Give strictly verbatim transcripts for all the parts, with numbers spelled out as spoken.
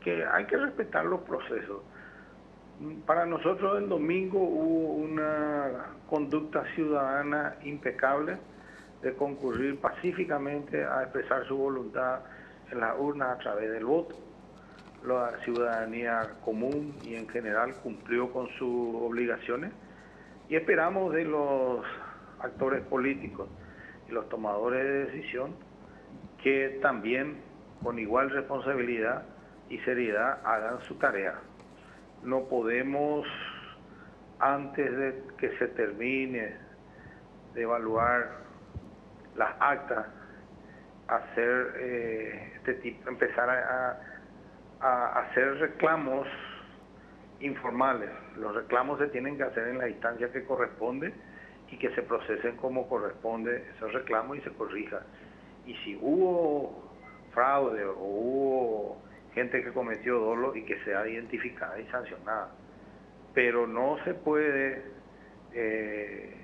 que hay que respetar los procesos. Para nosotros el domingo hubo una conducta ciudadana impecable de concurrir pacíficamente a expresar su voluntad en las urnas a través del voto. La ciudadanía común y en general cumplió con sus obligaciones y esperamos de los actores políticos y los tomadores de decisión que también con igual responsabilidad y seriedad hagan su tarea. No podemos, antes de que se termine de evaluar las actas, hacer eh, este tipo, empezar a, a hacer reclamos informales. Los reclamos se tienen que hacer en la instancia que corresponde y que se procesen como corresponde esos reclamos y se corrija. Y si hubo fraude o hubo gente que cometió dolo y que sea identificada y sancionada. Pero no se puede eh,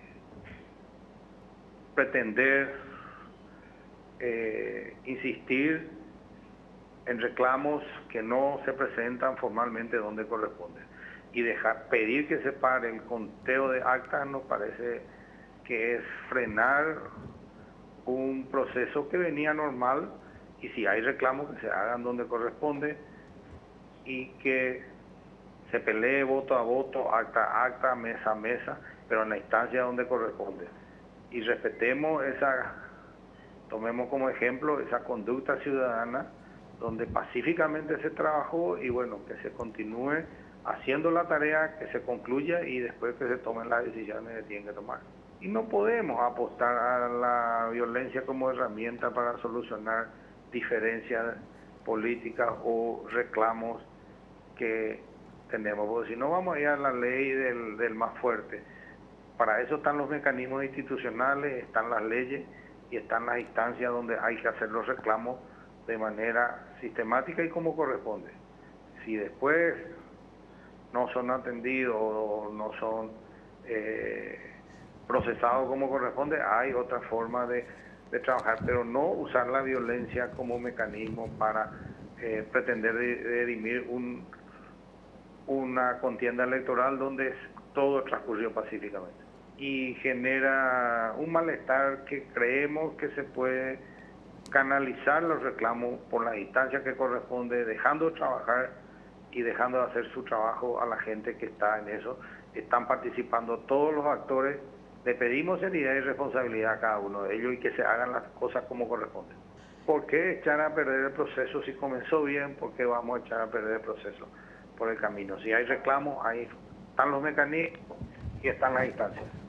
pretender eh, insistir en reclamos que no se presentan formalmente donde corresponde. Y dejar, pedir que se pare el conteo de actas nos parece que es frenar un proceso que venía normal, y si hay reclamos que se hagan donde corresponde y que se pelee voto a voto, acta a acta, mesa a mesa, pero en la instancia donde corresponde. Y respetemos esa, tomemos como ejemplo esa conducta ciudadana donde pacíficamente se trabajó y bueno, que se continúe haciendo la tarea, que se concluya y después que se tomen las decisiones que tienen que tomar. Y no podemos apostar a la violencia como herramienta para solucionar diferencias políticas o reclamos que tenemos, porque si no vamos a ir a la ley del, del más fuerte. Para eso están los mecanismos institucionales, están las leyes y están las instancias donde hay que hacer los reclamos de manera sistemática y como corresponde. Si después no son atendidos o no son eh, procesados como corresponde, hay otra forma de, de trabajar, pero no usar la violencia como mecanismo para eh, pretender dirimir un, una contienda electoral donde todo transcurrió pacíficamente. Y genera un malestar que creemos que se puede canalizar los reclamos por las instancias que corresponde, dejando de trabajar y dejando de hacer su trabajo a la gente que está en eso. Están participando todos los actores. Le pedimos seriedad y responsabilidad a cada uno de ellos y que se hagan las cosas como corresponde. ¿Por qué echar a perder el proceso si comenzó bien? ¿Por qué vamos a echar a perder el proceso por el camino? Si hay reclamos, ahí están los mecanismos y están las instancias.